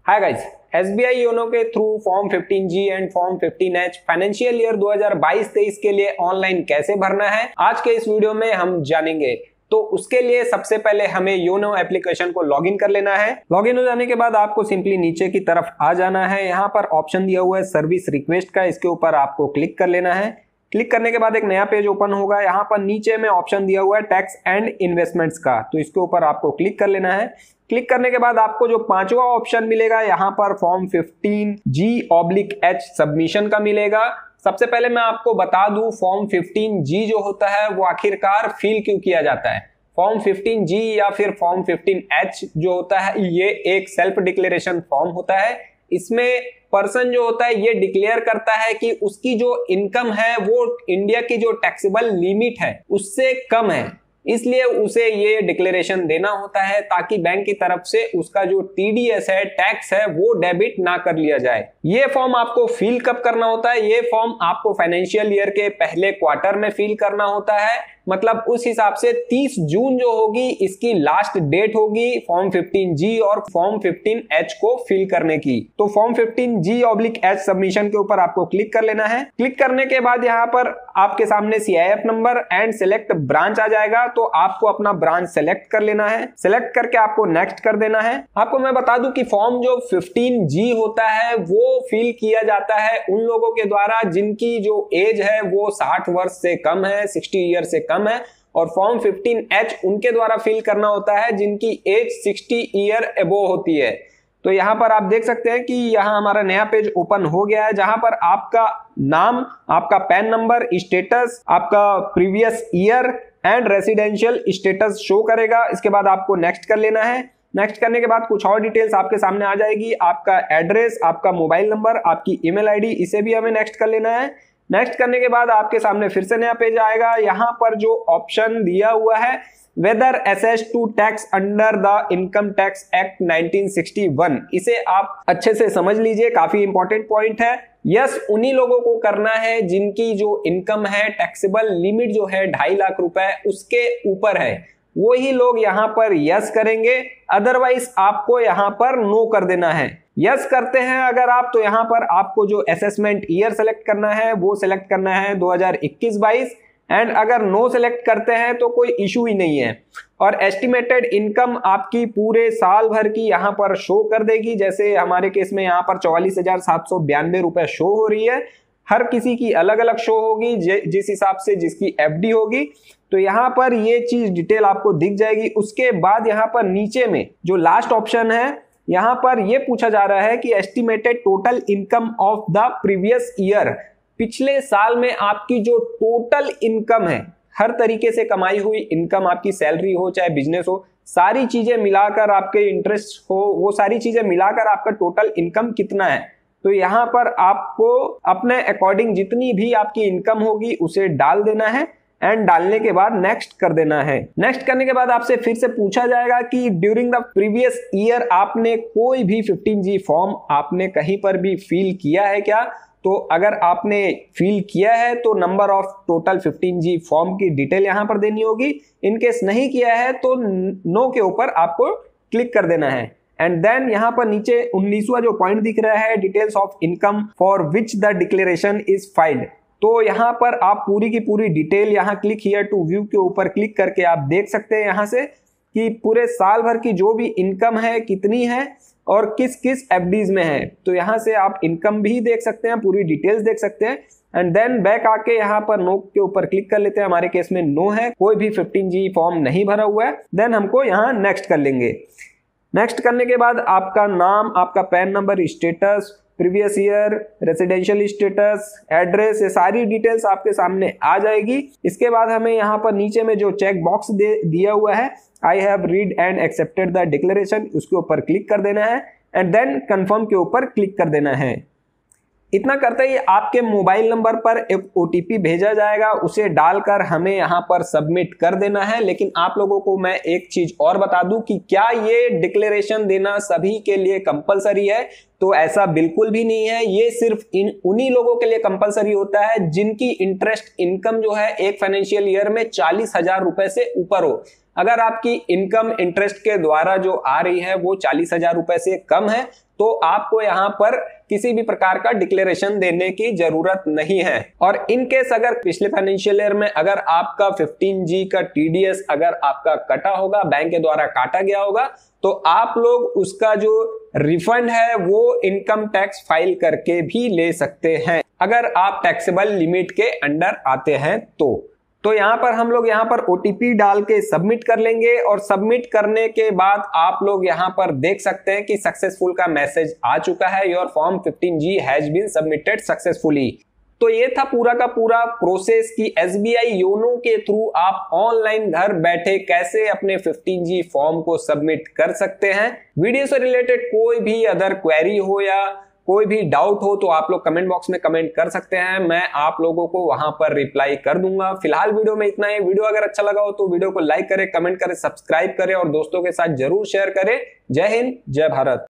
हाय guys, SBI YONO के through form 15G and form 15H financial year 2022-23 के लिए online कैसे भरना है आज के इस वीडियो में हम जानेंगे। तो उसके लिए सबसे पहले हमें योनो एप्लीकेशन को लॉगिन कर लेना है। लॉगिन हो जाने के बाद आपको सिंपली नीचे की तरफ आ जाना है। यहाँ पर ऑप्शन दिया हुआ है सर्विस रिक्वेस्ट का, इसके ऊपर आपको क्लिक कर लेना है। क्लिक करने के बाद एक नया पेज ओपन होगा। यहाँ पर नीचे में ऑप्शन दिया हुआ है टैक्स एंड इन्वेस्टमेंट्स का, तो इसके ऊपर आपको क्लिक कर लेना है। क्लिक करने के बाद आपको जो पांचवा ऑप्शन मिलेगा यहाँ पर फॉर्म 15G/H सबमिशन का मिलेगा। सबसे पहले मैं आपको बता दूं फॉर्म 15G जो होता है वो आखिरकार फिल क्यों किया जाता है। फॉर्म 15G या फिर फॉर्म 15H जो होता है ये एक सेल्फ डिक्लेरेशन फॉर्म होता है। इसमें पर्सन जो होता है ये डिक्लेयर करता है कि उसकी जो इनकम है वो इंडिया की जो टैक्सेबल लिमिट है उससे कम है, इसलिए उसे ये डिक्लेरेशन देना होता है ताकि बैंक की तरफ से उसका जो टीडीएस है, टैक्स है, वो डेबिट ना कर लिया जाए। ये फॉर्म आपको फिल कब करना होता है? ये फॉर्म आपको फाइनेंशियल ईयर के पहले क्वार्टर में फिल करना होता है। मतलब उस हिसाब से 30 जून जो होगी इसकी लास्ट डेट होगी फॉर्म 15G और फॉर्म 15H को फिल करने की। तो फॉर्म 15G/H सबमिशन के ऊपर आपको क्लिक कर लेना है। क्लिक करने के बाद यहाँ पर आपके सामने CIF number and select branch आ जाएगा, तो आपको अपना ब्रांच सेलेक्ट कर लेना है। सेलेक्ट करके आपको नेक्स्ट कर देना है। आपको मैं बता दूं कि फॉर्म जो 15G होता है वो फिल किया जाता है उन लोगों के द्वारा जिनकी जो एज है वो 60 वर्ष से कम है, 60 ईयर से कम है। और फॉर्म 15H उनके द्वारा फिल करना होता है जिनकी एज 60 ईयर अबोव होती है। तो यहाँ पर आप देख सकते हैं कि यहाँ हमारा नया पेज ओपन हो गया है, जहां पर आपका नाम, आपका पैन नंबर, स्टेटस, आपका previous year and residential status show करेगा। इसके बाद आपको नेक्स्ट कर लेना है। नेक्स्ट करने के बाद कुछ और डिटेल्स आपके सामने आ जाएगी। आपका एड्रेस, आपका मोबाइल नंबर, आपकी ईमेल आईडी, इसे भी हमें नेक्स्ट कर लेना है। नेक्स्ट करने के बाद आपके सामने फिर से नया पेज आएगा। यहाँ पर जो ऑप्शन दिया हुआ है whether assessed to tax under the income tax act 1961, इसे आप अच्छे से समझ लीजिए, काफी इंपॉर्टेंट पॉइंट है। यस उन्हीं लोगों को करना है जिनकी जो इनकम है, टैक्सेबल लिमिट जो है 2.5 लाख रुपए उसके ऊपर है, वो ही लोग यहाँ पर यस करेंगे। अदरवाइज आपको यहाँ पर नो कर देना है। यस करते हैं अगर आप, तो यहाँ पर आपको जो असेसमेंट ईयर सेलेक्ट करना है वो सेलेक्ट करना है 2021-22, एंड अगर नो सेलेक्ट करते हैं तो कोई इशू ही नहीं है। और एस्टिमेटेड इनकम आपकी पूरे साल भर की यहाँ पर शो कर देगी। जैसे हमारे केस में यहाँ पर 44,792 रुपए शो हो रही है। हर किसी की अलग अलग शो होगी जिस हिसाब से जिसकी एफडी होगी। तो यहाँ पर ये चीज डिटेल आपको दिख जाएगी। उसके बाद यहाँ पर नीचे में जो लास्ट ऑप्शन है यहाँ पर ये पूछा जा रहा है कि estimated total income of the previous year, पिछले साल में आपकी जो टोटल इनकम है, हर तरीके से कमाई हुई इनकम, आपकी सैलरी हो चाहे बिजनेस हो, सारी चीजें मिलाकर, आपके इंटरेस्ट हो, वो सारी चीजें मिलाकर आपका टोटल इनकम कितना है। तो यहाँ पर आपको अपने अकॉर्डिंग जितनी भी आपकी इनकम होगी उसे डाल देना है एंड डालने के बाद नेक्स्ट कर देना है। नेक्स्ट करने के बाद आपसे फिर से पूछा जाएगा कि ड्यूरिंग द प्रीवियस ईयर आपने कोई भी 15G फॉर्म आपने कहीं पर भी फिल किया है क्या? तो अगर आपने फिल किया है तो number of total 15G form की डिटेल यहाँ पर देनी होगी। इनकेस नहीं किया है तो नो के ऊपर आपको क्लिक कर देना है। एंड देन यहाँ पर नीचे 19वां जो पॉइंट दिख रहा है details of income for which the declaration is filed, तो यहाँ पर आप पूरी की पूरी डिटेल यहाँ क्लिक हियर टू व्यू के ऊपर क्लिक करके आप देख सकते हैं यहाँ से कि पूरे साल भर की जो भी इनकम है कितनी है और किस किस एफडीज में है। तो यहाँ से आप इनकम भी देख सकते हैं, पूरी डिटेल्स देख सकते हैं। एंड देन बैक आके यहाँ पर नो के ऊपर क्लिक कर लेते हैं। हमारे केस में नो है, कोई भी 15G फॉर्म नहीं भरा हुआ है। देन हमको यहाँ नेक्स्ट कर लेंगे। नेक्स्ट करने के बाद आपका नाम, आपका PAN number, status, previous year, residential status, address, ये सारी डिटेल्स आपके सामने आ जाएगी। इसके बाद हमें यहाँ पर नीचे में जो चेक बॉक्स दिया हुआ है I have read and accepted the declaration, उसके ऊपर क्लिक कर देना है एंड देन कंफर्म के ऊपर क्लिक कर देना है। इतना करते ही आपके मोबाइल नंबर पर एक OTP भेजा जाएगा, उसे डालकर हमें यहाँ पर सबमिट कर देना है। लेकिन आप लोगों को मैं एक चीज और बता दूं कि क्या ये डिक्लेरेशन देना सभी के लिए कंपलसरी है? तो ऐसा बिल्कुल भी नहीं है। ये सिर्फ उन्हीं लोगों के लिए कंपलसरी होता है जिनकी इंटरेस्ट इनकम जो है एक फाइनेंशियल ईयर में 40,000 रुपए से ऊपर हो। अगर आपकी इनकम इंटरेस्ट के द्वारा जो आ रही है वो 40,000 रुपए से कम है तो आपको यहाँ पर किसी भी प्रकार का डिक्लेरेशन देने की जरूरत नहीं है। और इन केस अगर पिछले फाइनेंशियल ईयर में अगर आपका 15G का टीडीएस अगर आपका कटा होगा, बैंक के द्वारा काटा गया होगा, तो आप लोग उसका जो रिफंड है वो इनकम टैक्स फाइल करके भी ले सकते हैं अगर आप टैक्सेबल लिमिट के अंडर आते हैं तो यहाँ पर हम लोग यहाँ पर ओटीपी डाल के सबमिट कर लेंगे और सबमिट करने के बाद आप लोग यहाँ पर देख सकते हैं कि सक्सेसफुल का मैसेज आ चुका है, your form 15G has been submitted successfully. तो ये था पूरा का पूरा प्रोसेस कि एसबीआई योनो के थ्रू आप ऑनलाइन घर बैठे कैसे अपने 15G फॉर्म को सबमिट कर सकते हैं। वीडियो से रिलेटेड कोई भी अदर क्वेरी हो या कोई भी डाउट हो तो आप लोग कमेंट बॉक्स में कमेंट कर सकते हैं, मैं आप लोगों को वहां पर रिप्लाई कर दूंगा। फिलहाल वीडियो में इतना ही। वीडियो अगर अच्छा लगा हो तो वीडियो को लाइक करें, कमेंट करें, सब्सक्राइब करें और दोस्तों के साथ जरूर शेयर करें। जय हिंद, जय भारत।